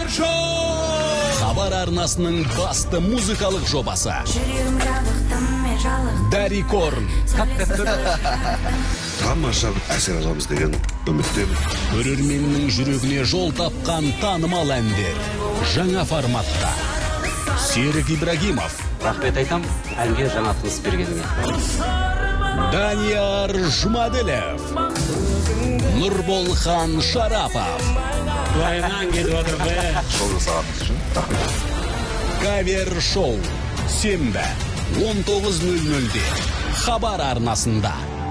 Кавер шоу! Хабар арнасының басты музыкалық жобасы. Дари Корн. Тамаша әсер аламыз деген үміттемін. Көрерменнің жүрегіне жол тапқан танымал әндер. Жаңа форматта. Серік Ибрагимов. Рахмет айтам, әнге жаңа тыныс бергеніңе. Данияр Жұмаділев. Нұрболхан Шарапов. Дуайынан келіп отыр бе. Шоуды сағатыңыз үшін рахмет. Кавер шоу. Сенбі 19:00-де. Хабар арнасында.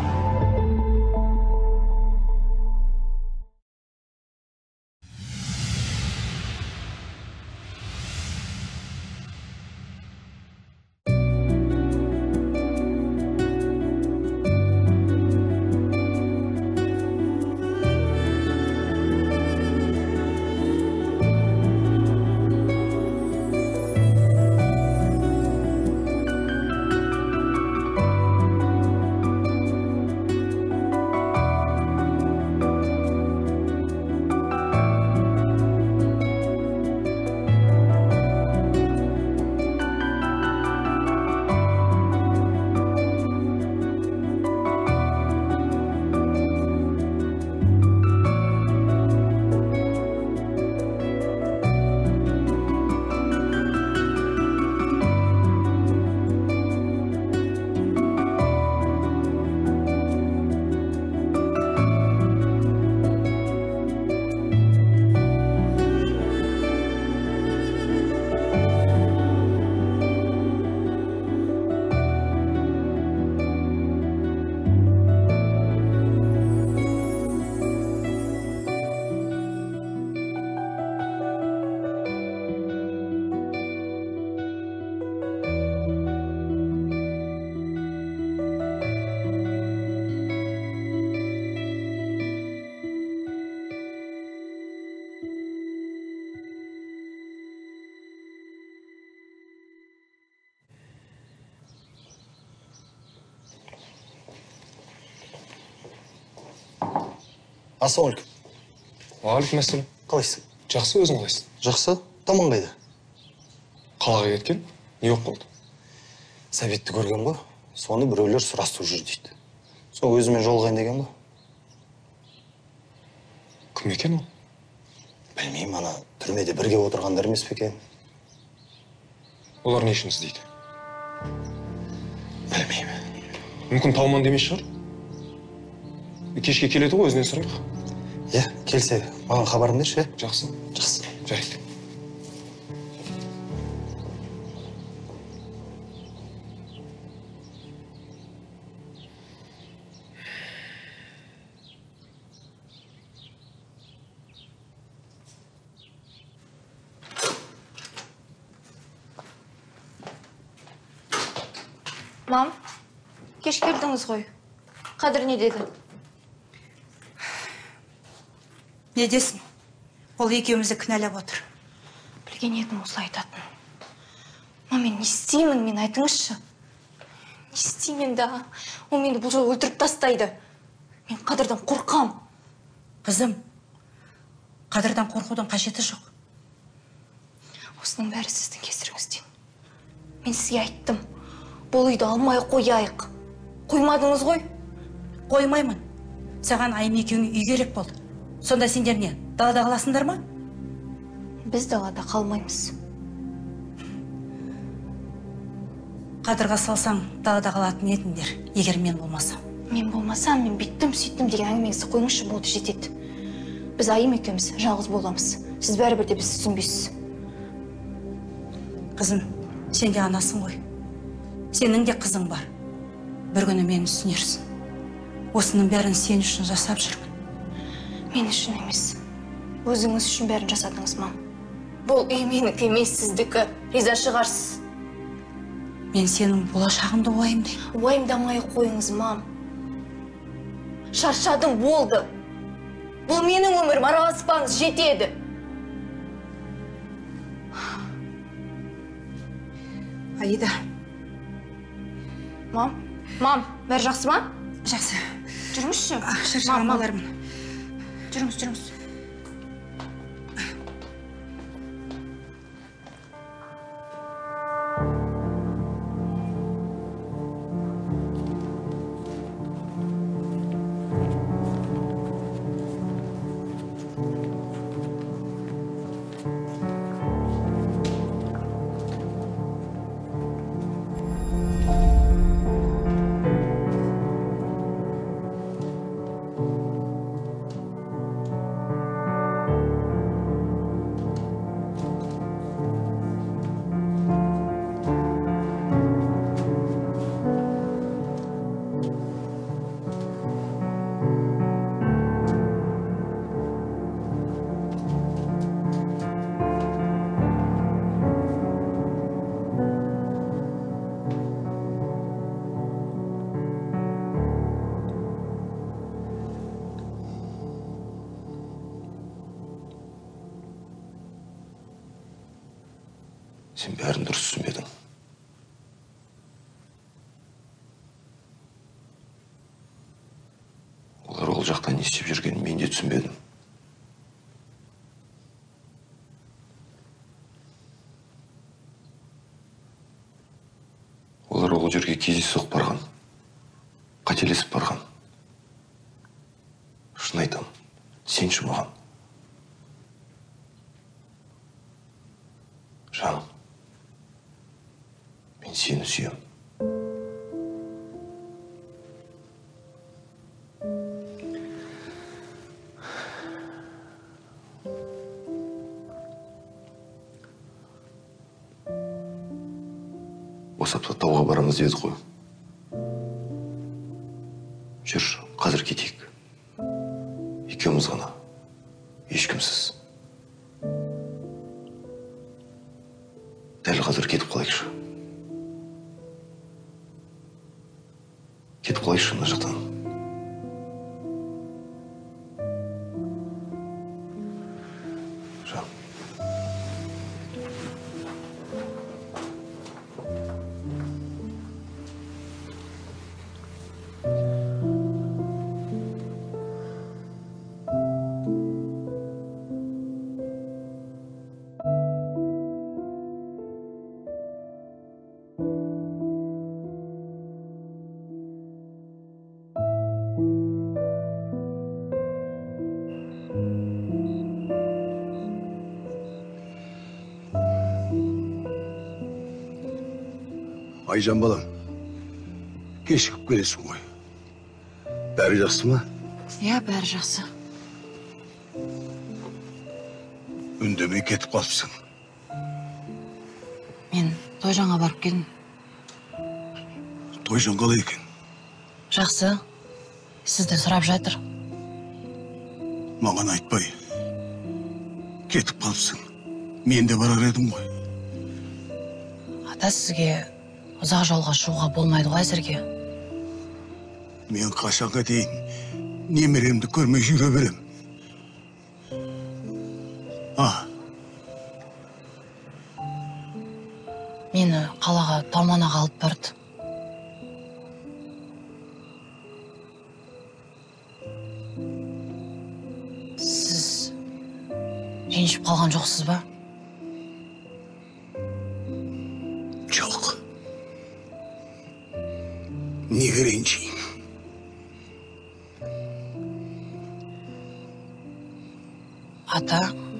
Ассалаумалейкум. Уағалейкум ассалам. Қалайсың? Жақсы, өзің қалайсың? Жақсы. Таман қайда? Қалаға кеткен? Не болып қалды? Сәбетті көрген ғой. Соны біреулер сұрастырып жүр дейді. Сол өзімен жолығайын деген ғой. Кім екен ол? Білмеймін, ана түрмеде бірге отырғандар емес пе екен? Олар не үшін іздейді? Білмеймін. Мүмкін Талман демес шығар? Кешке келеді ғой, өзінен сұрайық. Келсе, маған хабарын берші, Жақсы. Жақсы. Жарайды. Мам, кеш келдіңіз ғой. Қадыр не деді? Не десін? Ол екеумізді кінәлап отыр. Білген едім осылай айтатын. Мам, мен не істеймін, мен айтыңызшы. Не істеймін да? Ол мені бұл жол өлтіріп тастайды. Мен Қадырдан қорқам. Қызым, Қадырдан қорқудың қажеті жоқ. Осының бәрі сіздің кесіріңізден. Мен сізге айттым. Бұл үйді алмай қояйық. Қоймадыңыз ғой? Қоймаймын. Саған айым екеуің үй керек болды. Сонда сендер не, далада қаласыңдар ма? Біз далада қалмаймыз. Қадырға салсаң, далада қалатын едіңдер, егер мен болмасам. Мен болмасам, мен биттім, сөйттім деген әңгімеңізді қойыңызшы, болды, жетеді. Біз айым екеуміз жалғыз боламыз. Сіз бәрібір біз түсінбейсіз. Қызым, сен де анасың ғой. Сенің де қызың бар. Бір күні мені түсінерсің. Осының бәрін сен үшін жасап жүрмін. Мен үшін емес. Өзіңіз үшін бәрін жасадыңыз, мам. Бұл үй менікі емес, сіздікі. Риза шығарсыз. Мен сенің болашағыңды уайымдаймын. Уайымдамай қойыңыз, мам. Шаршадым, болды. Бұл менің өмірім, араласпаңыз, жетеді. Аида. Мам, бәрі жақсы ма? Жақсы. Жүріңізші. Шаршағам алармын. Жүріңіз. Сен бәрін дұрыс түсінбедің. Олар ол жақта не істеп жүргенін мен де түсінбедім. Олар ол жерге кездейсоқ барған. Қателесіп барған. Шын айтам, сенші маған. Жаным, мен сені сүйем. Осы апта тауға барамыз дедік қой. Жүрші, қазір кетейік. Екеуміз ғана, ешкімсіз. Дәл қазір кетіп қалайықшы. Кетіп қалайықшы мына жақтан. Жан. Айжан балам, кешігіп келесің ғой. Бәрі жақсы ма? Иә, бәрі жақсы. Үндемей кетіп қалыпсың. Мен Тойжанға барып келдім. Тойжан қалай екен? Жақсы. Сізді сұрап жатыр. Маған айтпай. Кетіп қалыпсың. Мен де барар едім ғой. Ата, сізге ұзақ жолға шығуға болмайды ғой әзірге. Мен қашанға дейін немеремді көрмей жүре берем. Мені қалаға Талманаға алып барды. Сіз ренжіп қалған жоқсыз ба? Жоқ. Неге ренжейін? Ата,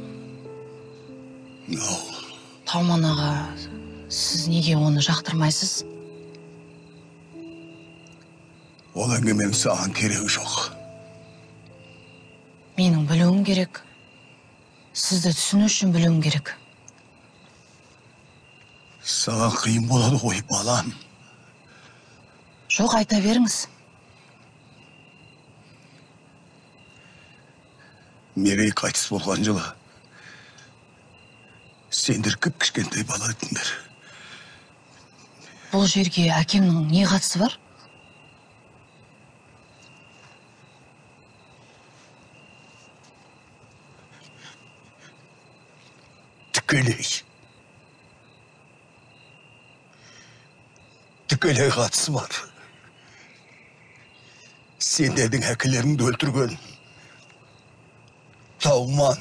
Талманаға сіз неге оны жақтырмайсыз? Ол әңгіменің саған керегі жоқ. Менің білуім керек. Сізді түсіну үшін білуім керек. Саған қиын болады ғой, балам. Жоқ, айта беріңіз. Мерей қайтыс болған жылы сендер кішкентай бала едіңдер. Бұл жерге әкемнің не қатысы бар? Тікелей қатысы бар. Сендердің әкелеріңді өлтірген Тауман.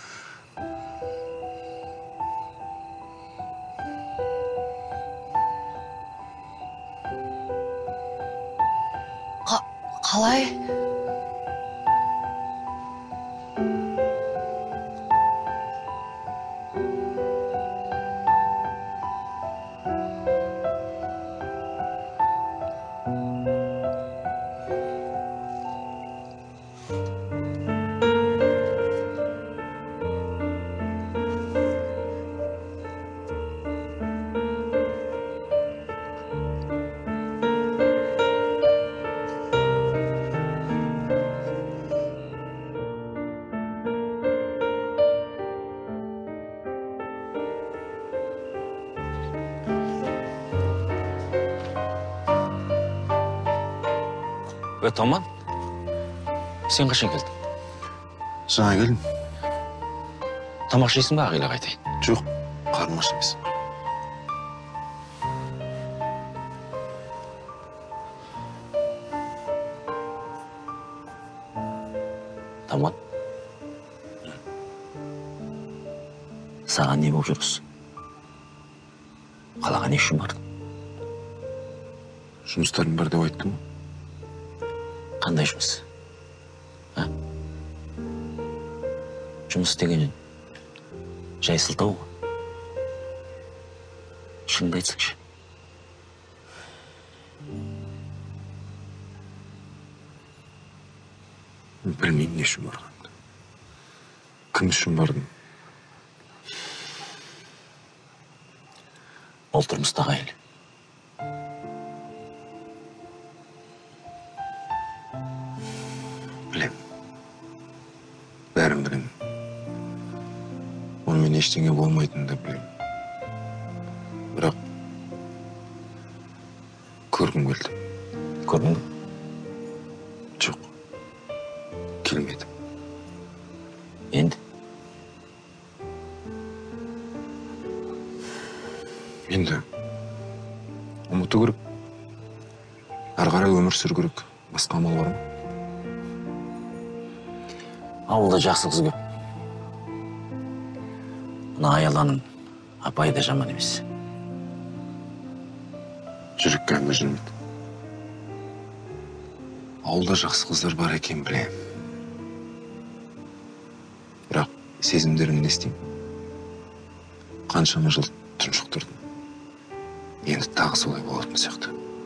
Қалай? Томан, сен қашан келдің? Жаңа келдім. Тамақ жейсің ба, ағайла қайтайын? Жоқ, қарым аш емес. Томан. Саған не болып жүрсің? Қалаға не үшін бардың? Жұмыстарым бар деп айттым. Қандай жұмыс? Жұмыс деген жай сылтау ғой. Шыныңды айтсаңшы. Білмеймін не үшін барғанымды. Кім үшін бардым? Ол тұрмыстағы әйел. Білем. Бәрін білем. Онымен ештеңе болмайтынын да білем. Бірақ көргім келді. Көрдің бе? Жоқ. Келмеді. Енді? Енді ұмыту керек. Ары қарай өмір сүру керек. Басқа амал бар ма? Ауылда жақсы қыз көп. Мына Аяланың апайы да жаман емес. Жүрекке әмір жүрмейді. Ауылда жақсы қыздар бар екен білем. Бірақ сезімдерімді не істеймін? Қаншама жыл тұншықтырдым. Енді тағы солай болатын сияқты.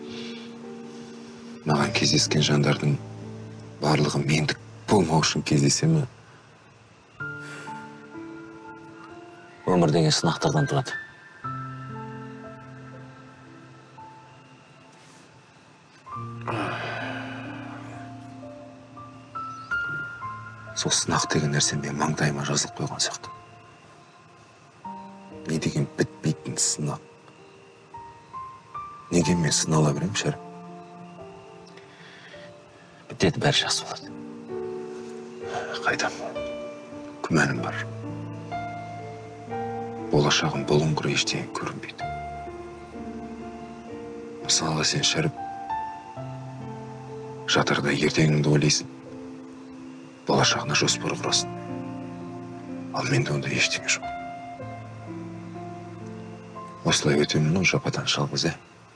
Маған кездескен жандардың барлығы мендік болмау үшін кездесе ме? Өмір деген сынақтардан тұрады. Сол сынақ деген нәрсе мен маңдайыма жазылып қойған сияқты. Не деген бітпейтін сынақ. Неге мен сынала берем, Шәріп? Бітеді, бәрі жақсы болады. Қайдам, күмәнім бар. Болашағым болыңғыр ештеңе көрінбейді. Мысалға сен, Шәріп, жатырда ертеңіңді ойлайсың, болашағына жоспар құрасың. Ал менде онда ештеңе жоқ. Осылай өтемін ол жападан жалғыз,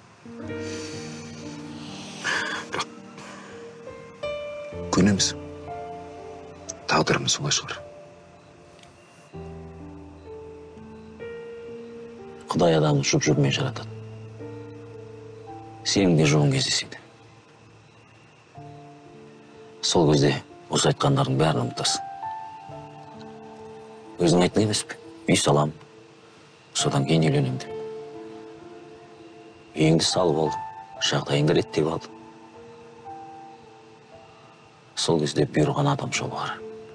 Бірақ көнеміз. Тағдырымыз солай шығар. Құдай адамды жұп-жұбымен жаратады. Сенің де жоғын кездеседі. Сол кезде осы айтқандардың бәрін ұмытасың. Өзің айтқан емес пе? Үй салам, содан кейін үйленем деп. Үйіңді салып алдың, жағдайыңды реттеп алдың. Сол кезде бұйырған адам жолы бар.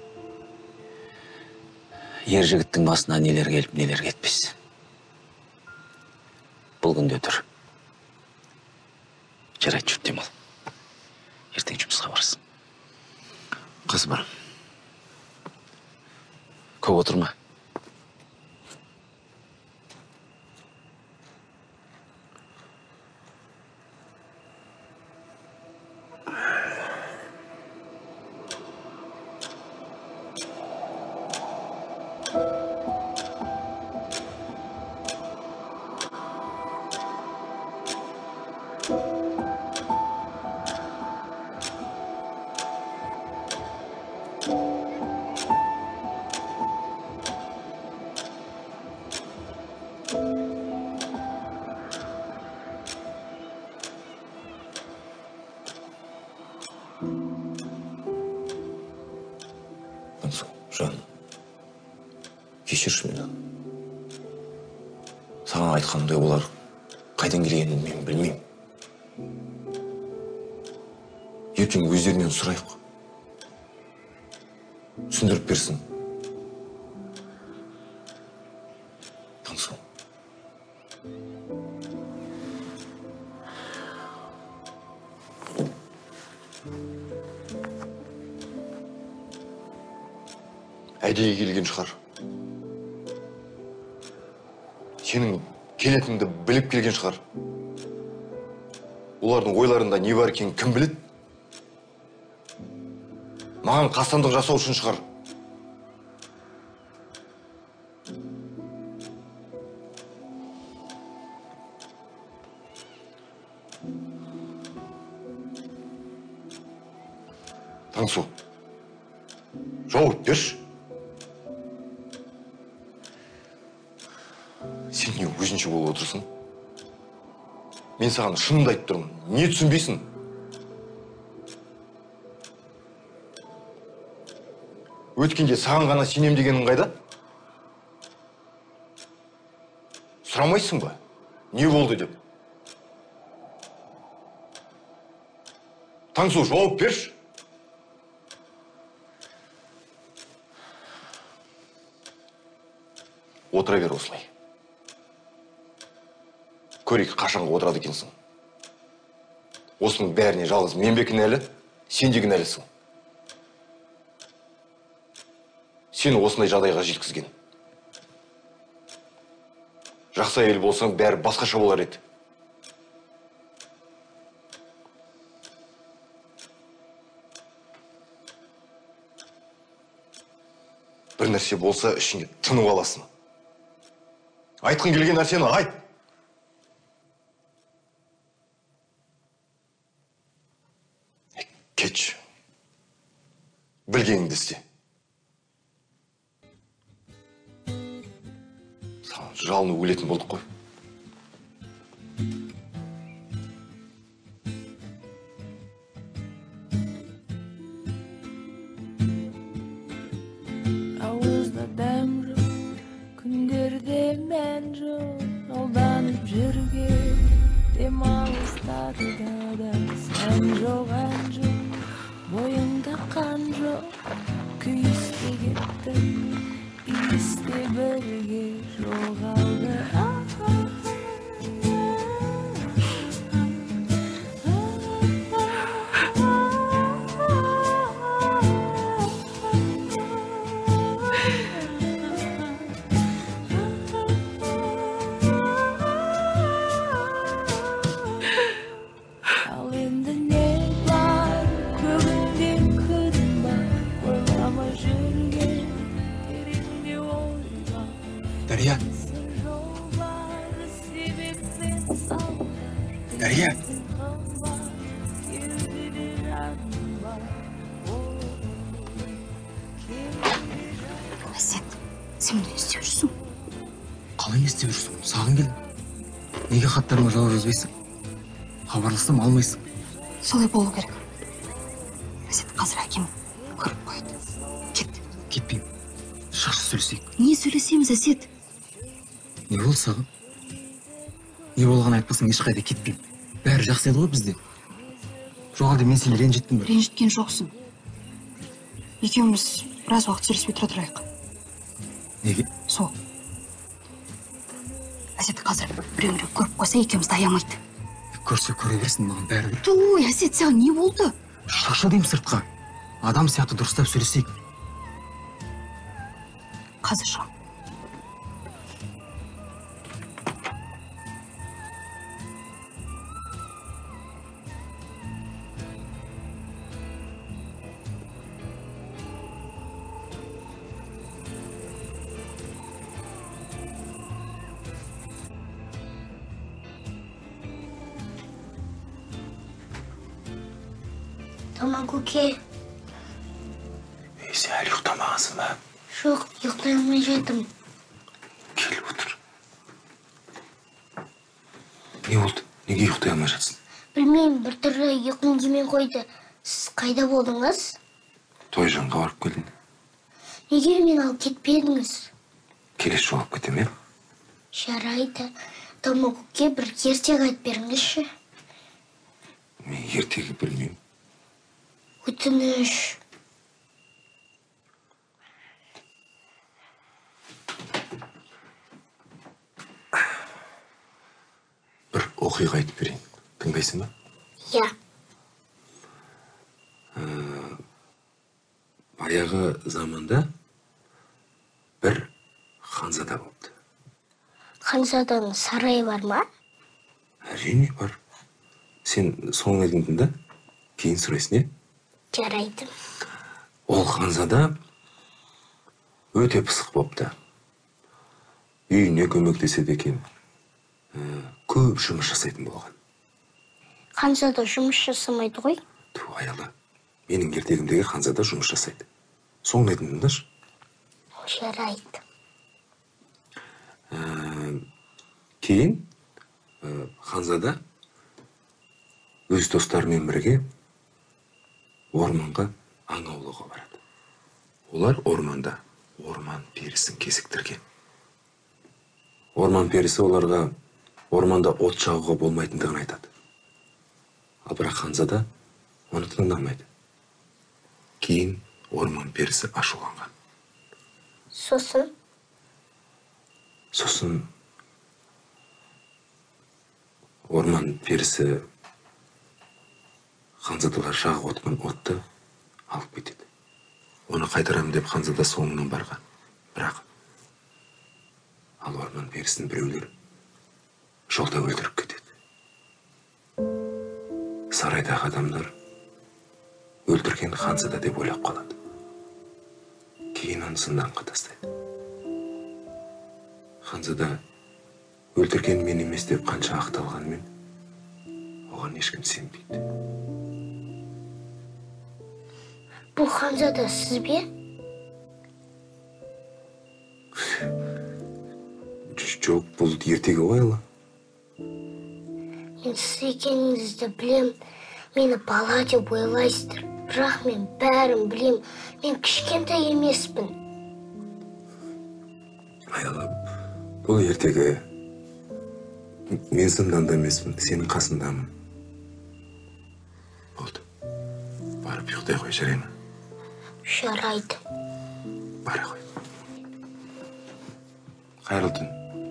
Ер жігіттің басына нелер келіп, нелер кетпес. Бұл күнде тұр. Жарайды, жүрт демал. Ертең жұмысқа барасың. Қыз бар. Көп отырма. Жан, кешірші мені. Саған айтқандай олар қайдан келгенін мен білмеймін. Ертең өздерінен сұрайық. Түсіндіріп берсін. Таңсың. Әдейі келген шығар. Сенің келетініңді біліп келген шығар. Олардың ойларында не бар екенін кім біледі? Маған қастандық жасау үшін шығар. Таңсу, жауап берші. Сен не өзінше болып отырсың? Мен саған шынымды айтып тұрмын. Не түсінбейсің? Өткенде саған ғана сенем дегенің қайда? Сұрамайсың ба? Не болды деп? Таңсу, жауап берші. Отыра бер осылай. Көрейік қашанға отырады екенсің. Осының бәріне жалғыз мен бе кінәлі, сен де кінәлісің. Сені осындай жағдайға жеткізген. Жақсы әйел болсаң, бәрі басқаша болар еді. Бір нәрсе болса, ішіңе тынып аласың. Айтқың келген нәрсені айт. Кетші. Білгеніңді істе. Саған жалыны өлетін болдық қой. Ауызда дәм жоқ, күндерде мән жоқ, алданып жүрген демалыстарда да сән жоқ, ән жоқ, бойыңда қан жоқ, күйісте кеттің, иісте бірге жоғалды. Дарья. Дарья. Әсет, сен не істеп жүрсің? Қалай не істеп жүрсің? Саған келдім. Неге хаттарыма жауап жазбайсың? Хабарлассам алмайсың. Солай болу керек. Әсет, қазір әкем көріп қойды. Кет. Кетпеймін. Шақшы сөйлесейік. Не сөйлесеміз, Әсет? Не болды саған? Не болған айтпасаң ешқайда кетпеймін. Бәрі жақсы еді ғой бізде. Жоқ әлде мен сені ренжіттім бе? Ренжіткен жоқсың. Екеуміз біраз уақыт сөйлеспей тұра тұрайық. Неге? Сол. Әсет, қазір біреу көріп қойса екеумізді аямайды. Көрсе көре берсін, маған бәрібір. Туй, Әсет, саған не болды? Шықшы деймін сыртқа. Адам сияқты дұрыстап сөйлесейік. Қазір шығам. Tamam Көке. Сен әлі ұйықтамағансың ба? Жоқ, ұйықтай алмай жатырмын. Кел отыр. Не болды? Неге ұйықтай алмай жатсың? Білмеймін, бір түрлі ұйқым келмей қойды. Сіз қайда болдыңыз? Тойжанға барып келдім. Неге мені алып кетпедіңіз? Келесі жолы алып кетемін, Жарайды. Тамам Көке, бір ертегі айтып беріңізші. Мен ертегі білмеймін. Өтініш. Бір оқиға айтып берейін. Тыңдайсың ба? Я. Баяғы заманда бір ханзада болды. Ханзаданың сарайы бар ма? Әрине бар. Сен соңына дейін тыңда, кейін сұрайсың, не? Жарайды. Ол Ханзада өте пысық болыпты. Үйіне көмектеседі екен. Көп жұмыс жасайтын болған. Ханзада жұмыс жасамайды ғой. Аялы, менің ертегімдегі Ханзада жұмыс жасайды. Соңын айтын тыңдашы. Жарайды. Кейін Ханзада өз достарымен бірге орманға аң аулауға барады. Олар орманда орман перісін кезіктірген. Орман перісі оларға орманда от жағуға болмайтындығын айтады. Ал бірақ Ханзада оны тыңдамайды. Кейін орман перісі ашуланған. Сосын орман перісі Ханзадалар жағып отқан отты алып кетеді. Оны қайтарамын деп Ханзада соңынан барған. Бірақ ал орман перісін біреулер жолда өлтіріп кетеді. Сарайдағы адамдар өлтірген Ханзада деп ойлап қалады. Кейін оны зынданға тастайды. Ханзада өлтірген мен емес деп қанша ақталғанмен, оған ешкім сенбейді. Бұл Ханзада сіз бе? Жоқ, бұл ертегі ғой, Ала. Мен сіз екеніңізді білем, мені бала деп ойлайсыздар. Бірақ мен бәрін білем, мен кішкентай емеспін. Аяла, бұл ертегі. Мен зынданда емеспін, сенің қасындамын. Болды. Барып ұйықтай қой, жарай ма? Жарайды. Бара қой. Қайырлы түн.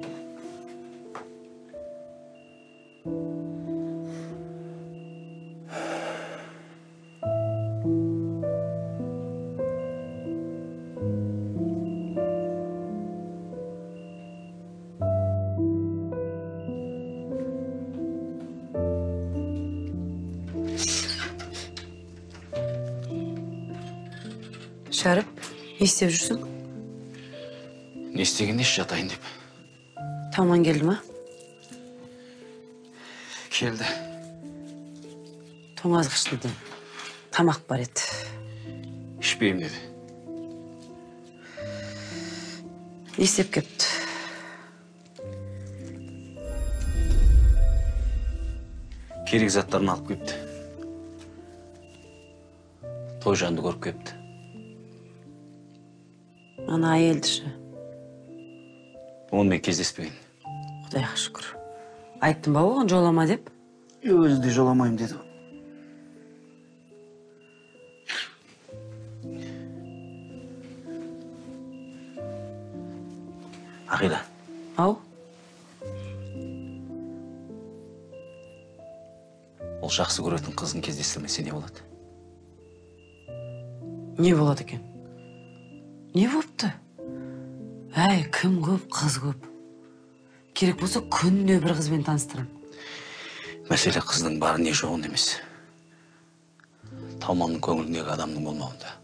Шәріп, не істеп жүрсің? Не істеген еш жатайын деп. Таман келді ма? Келді. Тоңазғышты тамақ бар еді. Ішпеймін деді. Не істеп кепті? Керек заттарын алып кепті. Той жанды көріп кепті. Ана әйелді ше. Онымен кездеспеген. Құдайға шүкір. Айттым ба оған жолама деп? Өзі де жоламайым деді. Ақида. Ау? Ол жақсы көретін қызын кездестірмесе не болады? Не болады екен? Не болыпты? Әй, кім көп, қыз көп. Керек болса күнде бір қызбен таныстырам. Мәселе қыздың бары не жоғын емес. Талманның көңіліндегі адамның болмауында.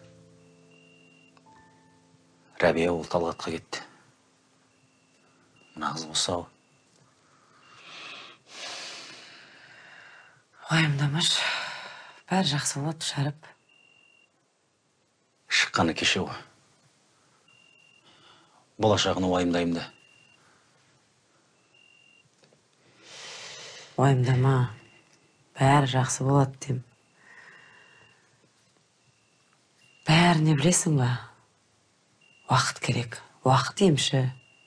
Рәбия ол Талғатқа кетті. Мына қыз болса ау. Уайымдамаш. Бәрі жақсы болады, Шәріп. Шыққаны кеше ғой. Болашағын уайымдаймын да. Уайымдама. Бәрі жақсы болады дем. Бәріне білесің ба? Уақыт керек. Уақыт емші.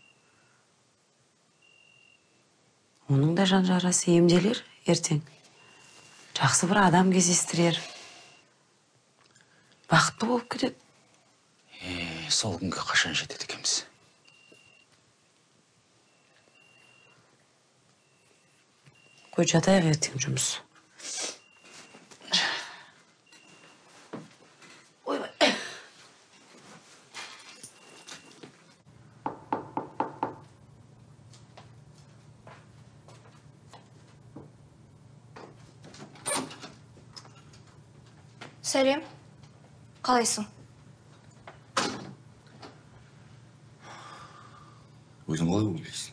Оның да жан жарасы емделер ертең. Жақсы бір адам кездестірер. Бақытты болып кетеді. Сол күнге қашан жетеді екенбіз? Қой жатайық ертең жұмыс. Ойбай. Сәлем. Қалайсың? Өзің қалай ойлайсың?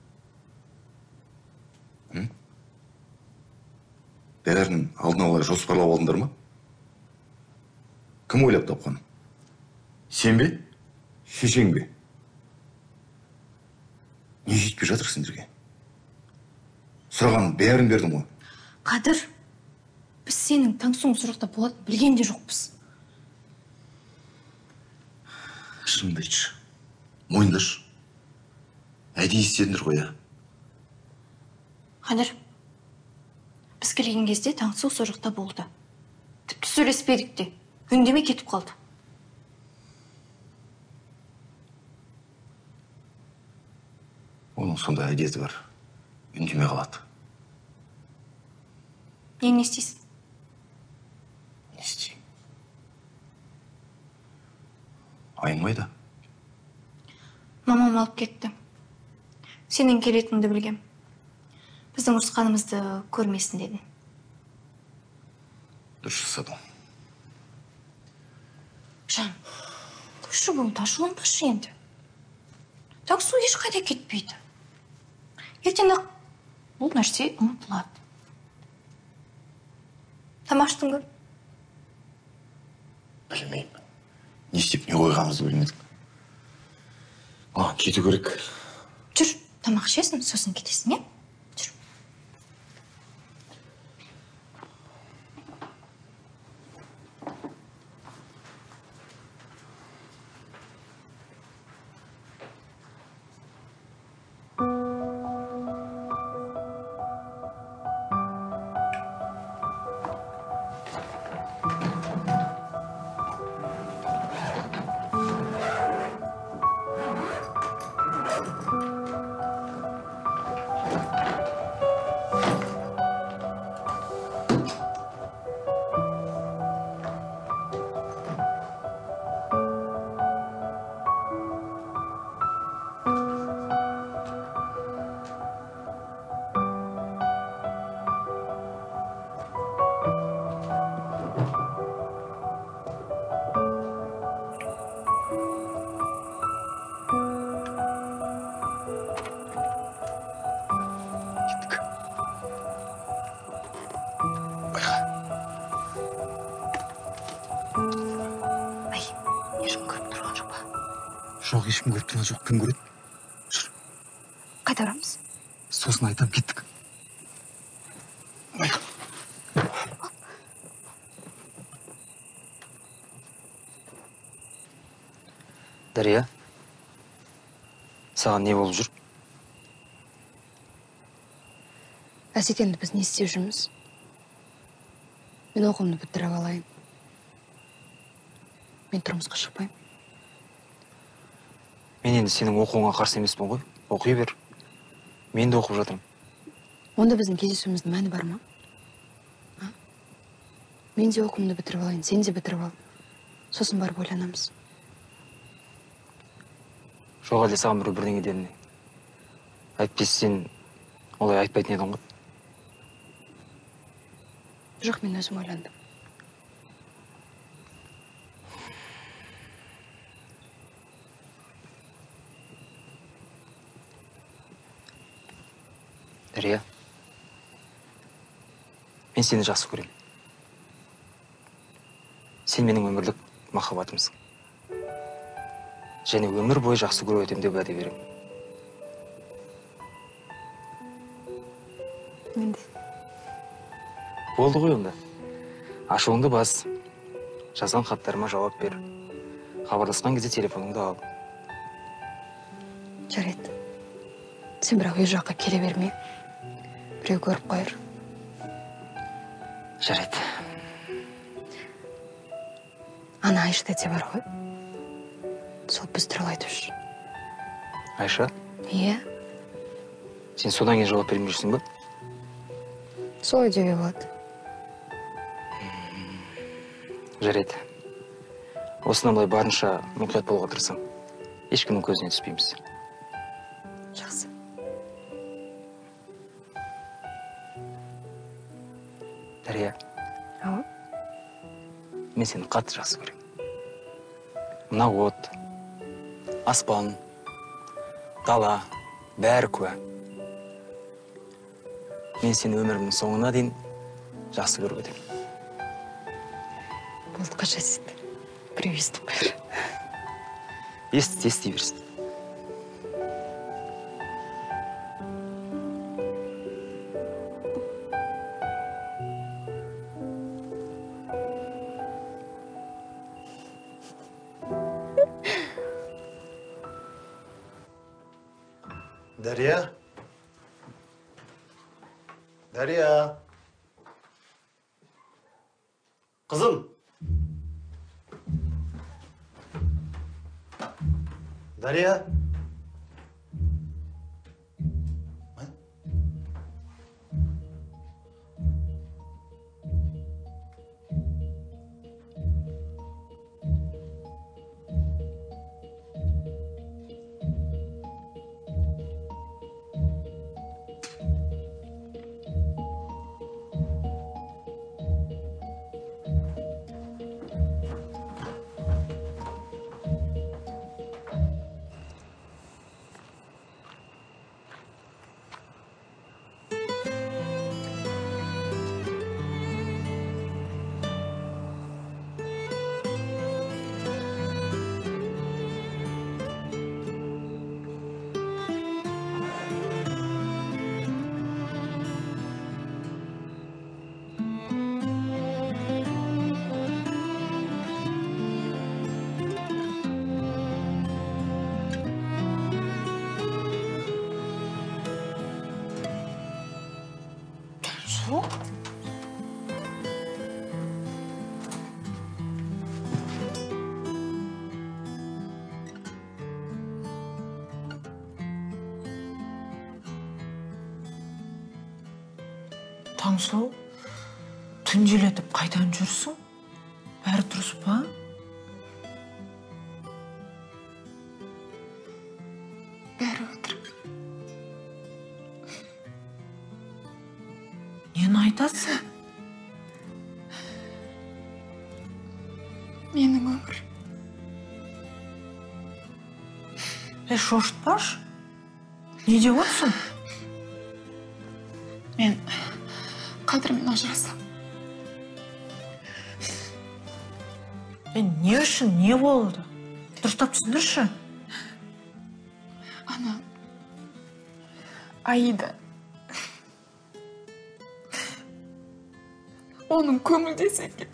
Бәрін алдын ала жоспарлап алдыңдар ма? Кім ойлап тапқан? Сен бе? Шешең бе? Не жетпей жатыр сендерге? Сұраған бәрін бердім ғой. Қадыр, біз сенің таңсуың сұрақта болады білген де жоқпыз. Шынымды айтшы. Мойындашы. Әдейі істедіңдер ғой, а? Қадыр, біз келген кезде таңсу сұрақта болды. Тіпті сөйлеспедік те, үндемей кетіп қалды. Оның сондай әдеті бар. Үндемей қалады. Не істейсің? Не істеймін? Айнымайды. Мамам алып кетті. Сенің келетініңді білгем. Біздің ұрысқанымызды көрмесін дедім. Дұрыс жасадың. Жан, қойшы болды, ашуланбашы енді. Таңсу ешқайда кетпейді. Ертең-ақ бұл нәрсе ұмытылады. Тамаштың көр? Білмеймін. Не істеп не қойғанымызды білмедік. Маған кету керек. Жүр, тамақ ішесің, сосын кетесің, е? Жүр. Жоқ, ешкім көріп тұрған жоқ. Кім көреді? Жүр. Қайда барамыз? Сосын айтам, кеттік. Дария, саған не болып жүр? Әсекенді біз не істеп жүрміз? Мен оқуымды бітіріп алайын. Мен тұрмысқа шықпаймын. Мен енді сенің оқуыңа қарсы емеспін ғой. Оқи бер. Мен де оқып жатырмын. Онда біздің кездесуіміздің мәні бар ма? Мен де оқуымды бітіріп алайын, сен де бітіріп ал. Сосын барып ойланамыз. Жоқ, әлде саған біреу бірдеңе деді ме? Әйтпесе сен олай айтпайтын едің ғой. Жоқ, мен өзім ойландым. Дария, мен сені жақсы көремін. Сен менің өмірлік махаббатымсың. Және өмір бойы жақсы көріп өтемін деп уәде беремін. Мен де. Болды ғой онда. Ашуыңды бас. Жазған хаттарыма жауап бер. Хабарласқан кезде телефоныңды ал. Жарайды. Сен бірақ үй жаққа келе берме. Біреу көріп қойыр. Жарайды. Ана Айша те бар ғой. Сол біз туралы айтып жүр. Айша? Иә. Сен содан кейін жауап бермей жүрсің бе? Солай деуге болады. Жарайды. Осынан былай барынша мұқият болуға тырысам. Ешкімнің көзіне түспейміз. Жақсы. Дария. Ау? Мен сені қатты жақсы көремін. Мына от, аспан, дала, бәрі куә. Мен сені өмірімнің соңына дейін жақсы көріп өтемін. Болды қаша сізді. Біреу естіп қайыр. Ести берсін. Дарья? Дарья? Kızım? Дарья? Что? Таңсу, түн желетіп қайдан жүрсің? Бәрі дұрыс па? Бәрі өтірік. Нені айтасың? Менің өмір. Шошытпаш. Не деп отырсың? Мен қадірмен ажырасам. Не үшін, не болды? Дұрыстап түсіндірші. Ана, Аида. Оның көңілдесі екен.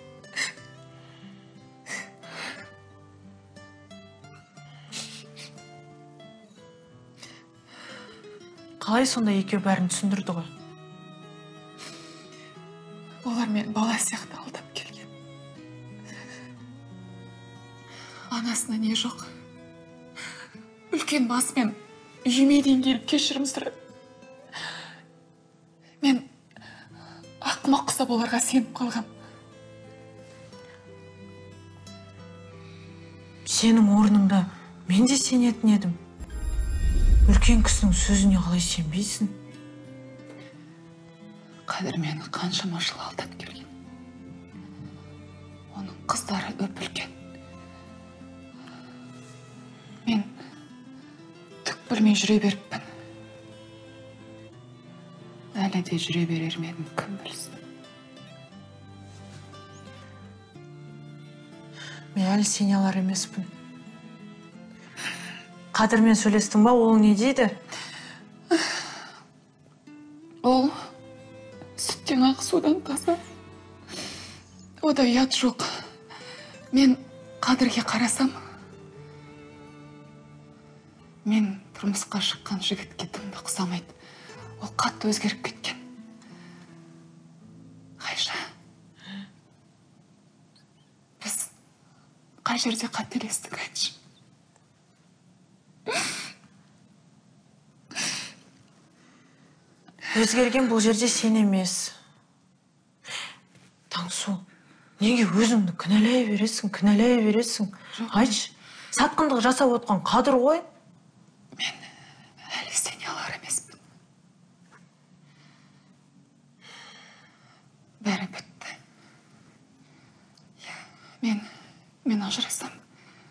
Қалай сонда екеу бәрін түсіндірді ғой? Олар мен бала сияқты алдап келген. Анасына не жоқ. Үлкен басымен үйіме дейін келіп кешірім сұрады. Мен ақымақ құсап оларға сеніп қалғам. Сенің орныңда мен де сенетін едім. Үлкен кісінің сөзіне қалай сенбейсің? Қадір мені қаншама жыл алдап келген. Оның қыздары өп-үлкен. Мен түк білмей жүре беріппін. Әлі де жүре берер медім, кім білсін. Мен әлі сене алар емеспін. Қадірмен сөйлестің ба, ол не дейді? Ол сүттен ақ судан таза. Ода ұят жоқ. Мен Қадірге қарасам, мен тұрмысқа шыққан жігітке тымды ұқсамайды. Ол қатты өзгеріп кеткен. Қайша, біз қай жерде қателестік айтшы. Өзгерген бұл жерде сен емес. Таңсу, неге өзіңді кінәлай бересің? Айтшы, сатқындық жасап отқан Қадір ғой? Мен әлі сене алар емеспін. Бәрі бітті. Мен ажырасам,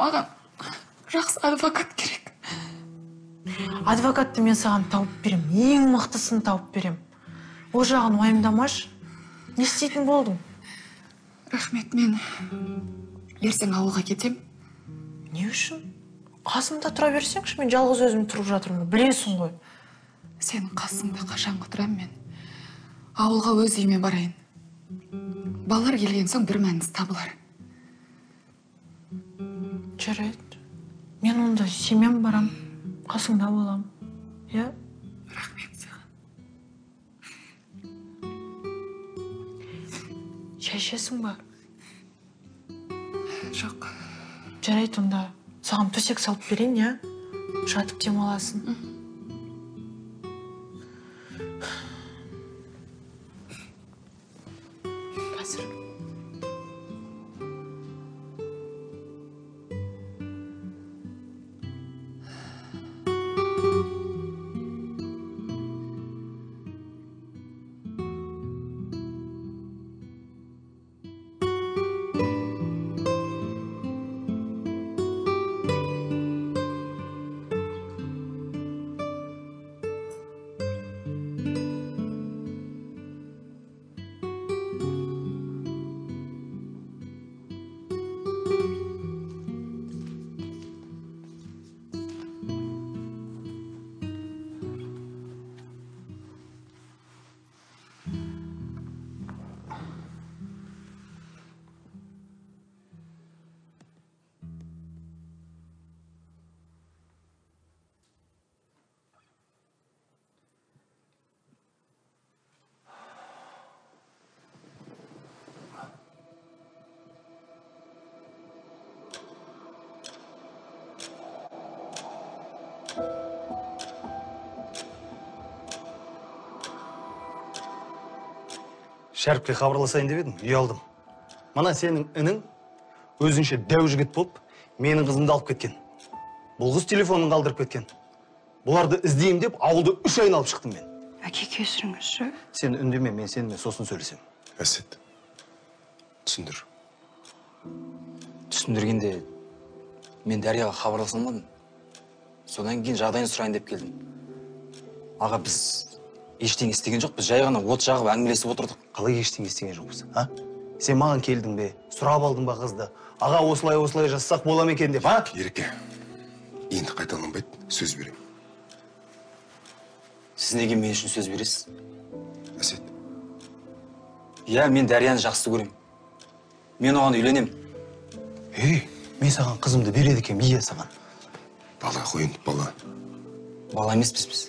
маған жақсы адвокат керек. Адвокатты мен саған тауып берем, ең мықтысын тауып берем. Ол жағын уайымдамашы. Не істейтін болдың? Рахмет, мен ертең ауылға кетем. Не үшін? Қасымда тұра берсеңші, мен жалғыз өзім тұрып жатырмын, білесің ғой. Сен қасымда қашан құтырам мен? Ауылға өз үйіме барайын. Балалар келген соң бір мәніз табылар. Жарайды. Мен онда семьям барам, қасыңда болам. Я? Рахмет саған. Шай ішесің ба? Жоқ. Жарайды, онда саған төсек салып берейін, я? Жатып демаласың. Қазір. Шәріпке хабарласайын деп едім, ұялдым. Мана сенің інің өзінше дәу жігіт болып, менің қызымды алып кеткен. Бұл қыз телефонын қалдырып кеткен. Бұларды іздейім деп, ауылды 3 айналып шықтым мен. Әке, кешіріңізші. Сен үндеме, мен сенімен сосын сөйлесем. Әсет, түсіндір. Түсіндіргенде мен Дарияға хабарласа алмадым. Содан кейін жағдайын сұрайын деп келдім. Аға, біз ештеңе істеген жоқ, біз жай ғана от жағып әңгімелесіп отырдық. Қалай ештеңе істеген жоқпыз, а? Сен маған келдің бе, сұрап алдың ба қызды? Аға, осылай жасасақ бола ма екен деп, а? Ереке, енді қайталанбайды, сөз берем. Сіз неге мен үшін сөз бересіз? Әсет. Иә, мен Дарияны жақсы көрем. Мен оған үйленем. Мен саған қызымды береді екем, ие саған. Бала қойын, бала. Бала емеспіз біз.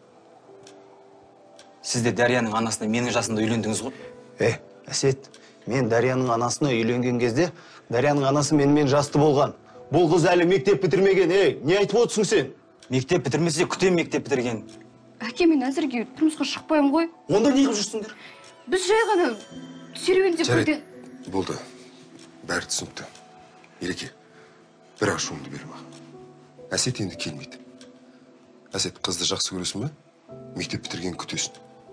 Сіз де Дарияның анасына менің жасында үйлендіңіз ғой? Әсет, мен Дарияның анасына үйленген кезде, Дарияның анасы менімен жасты болған. Бұл қыз әлі мектеп бітірмеген, не айтып отырсың сен? Мектеп бітірмесе, күтем мектеп бітірген. Әке, мен әзірге тұрмысқа шықпаймын ғой. Онда не қылып жүрсіңдер? Біз жай ғана серуендеп Жарайды, болды. Бәрі түсінікті. Ереке, бір ашуыңды бер маған. Әсет енді келмейді. Әсет, қызды жақсы көресің бе? Мектеп бітірген күтесің.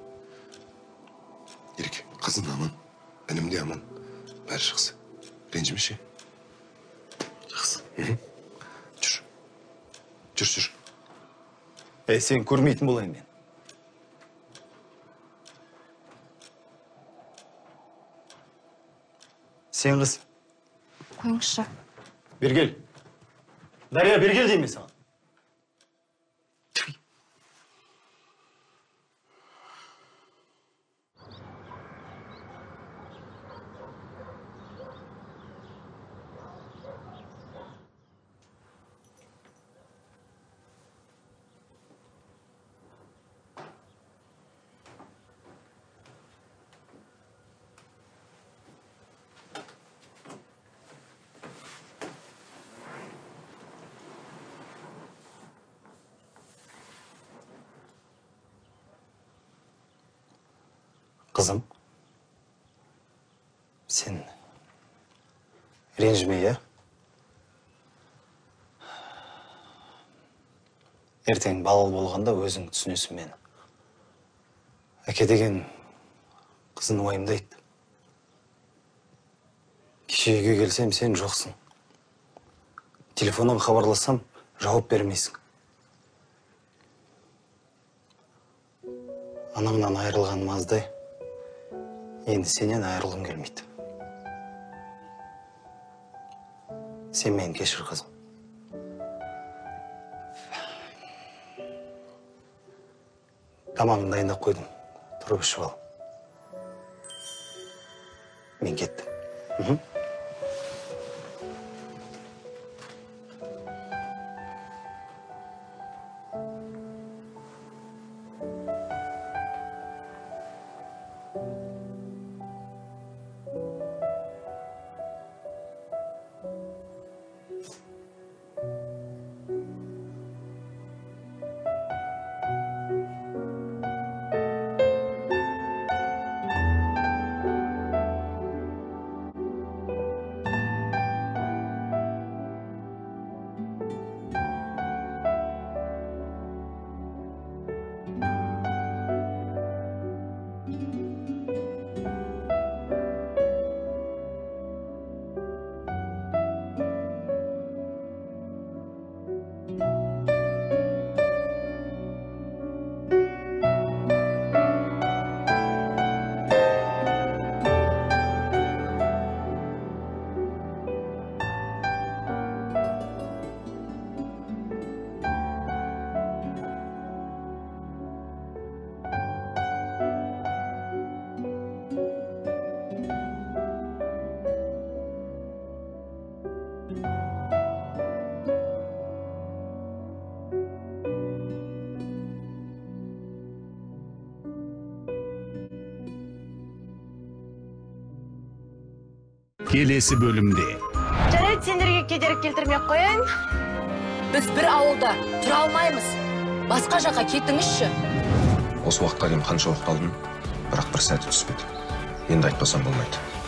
Ереке, қызың аман, інім де аман. Бәрі жақсы. Ренжімеші? Жақсы. Жүр. Сен көрмейтін болайын мен. Сен қыз. Қойыңызшы. Бергел. Дария, бергел деймін саған. Қызым, сен ренжіме, я? Ертең балалы болғанда өзің түсінесің мені. Әке деген қызын уайымдайды. Кеше үйге келсем, сен жоқсың. Телефоннан хабарласам, жауап бермейсің. Анаңнан айырылғаным аздай. Енді сенен айырылғым келмейді. Сен мені кешір, қызым. Тамағын дайындап қойдым. Тұрып ішіп ал. Мен кеттім. Келесі бөлімде. Жарайды, сендерге кедергі келтірмей қояйын. Біз бір ауылда тұра алмаймыз. Басқа жаққа кетіңізші. Осы уақытқа дейін қанша уақыт алдым, бірақ бір сәті түспеді. Енді айтпасам болмайды.